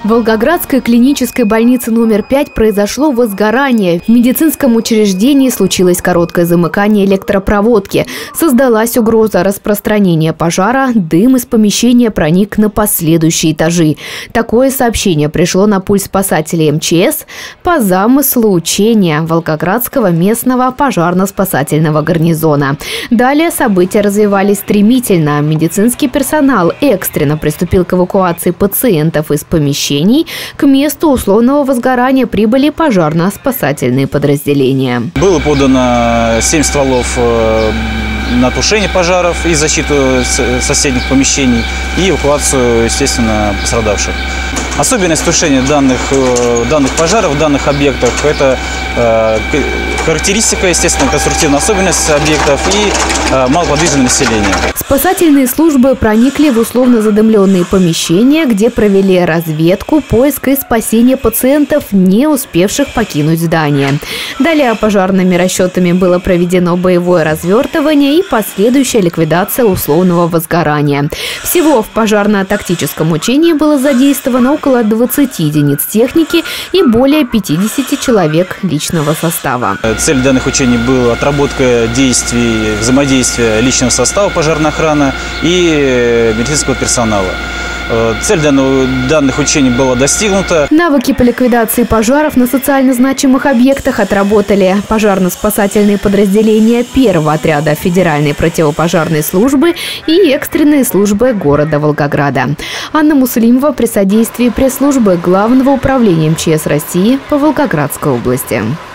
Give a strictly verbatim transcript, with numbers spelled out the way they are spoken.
В Волгоградской клинической больнице номер пять произошло возгорание. В медицинском учреждении случилось короткое замыкание электропроводки. Создалась угроза распространения пожара, дым из помещения проник на последующие этажи. Такое сообщение пришло на пульт спасателей эм че эс по замыслу учения Волгоградского местного пожарно-спасательного гарнизона. Далее события развивались стремительно. Медицинский персонал экстренно приступил к эвакуации пациентов из помещения. К месту условного возгорания прибыли пожарно-спасательные подразделения. Было подано семь стволов на тушение пожаров и защиту соседних помещений и эвакуацию, естественно, пострадавших. Особенность тушения данных, данных пожаров в данных объектах – это э, характеристика, естественно, конструктивная особенность объектов и э, малоподвижное население. Спасательные службы проникли в условно задымленные помещения, где провели разведку, поиск и спасение пациентов, не успевших покинуть здание. Далее пожарными расчетами было проведено боевое развертывание и последующая ликвидация условного возгорания. Всего в пожарно-тактическом учении было задействовано около двадцати единиц техники и более пятидесяти человек личного состава. Цель данных учений была отработка действий, взаимодействия личного состава пожарной охраны и медицинского персонала. Цель данного, данных учений была достигнута. Навыки по ликвидации пожаров на социально значимых объектах отработали пожарно-спасательные подразделения первого отряда Федеральной противопожарной службы и экстренные службы города Волгограда. Анна Муслимова при содействии пресс-службы Главного управления эм че эс России по Волгоградской области.